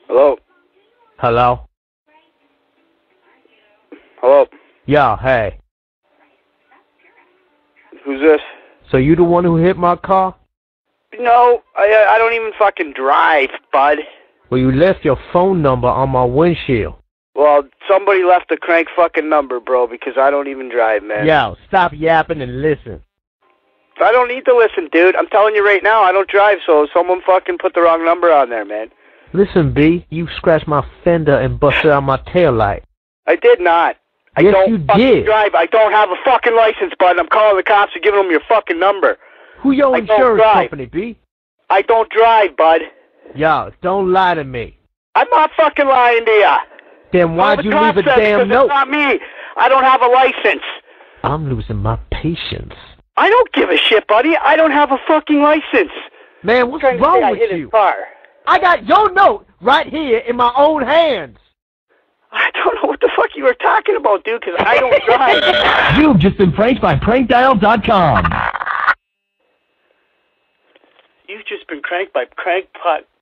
Hello? Hello? Hello? Yeah, hey. Who's this? So you the one who hit my car? No, I don't even fucking drive, bud. Well, you left your phone number on my windshield. Well, somebody left a crank fucking number, bro, because I don't even drive, man. Yo, stop yapping and listen. I don't need to listen, dude. I'm telling you right now, I don't drive, so someone fucking put the wrong number on there, man. Listen, B, you scratched my fender and busted out my taillight. I did not. Yes, I don't you fucking did. drive. I don't have a fucking license, bud. I'm calling the cops and giving them your fucking number. Who your insurance company, B? I don't drive, bud. Yo, don't lie to me. I'm not fucking lying to ya. Then why'd you leave a damn note? It's not me. I don't have a license. I'm losing my patience. I don't give a shit, buddy. I don't have a fucking license. Man, what's wrong with you? I got your note right here in my own hands. I don't know what the fuck you were talking about, dude, because I don't drive. You've just been pranked by prankdial.com. You've just been cranked by crankpot.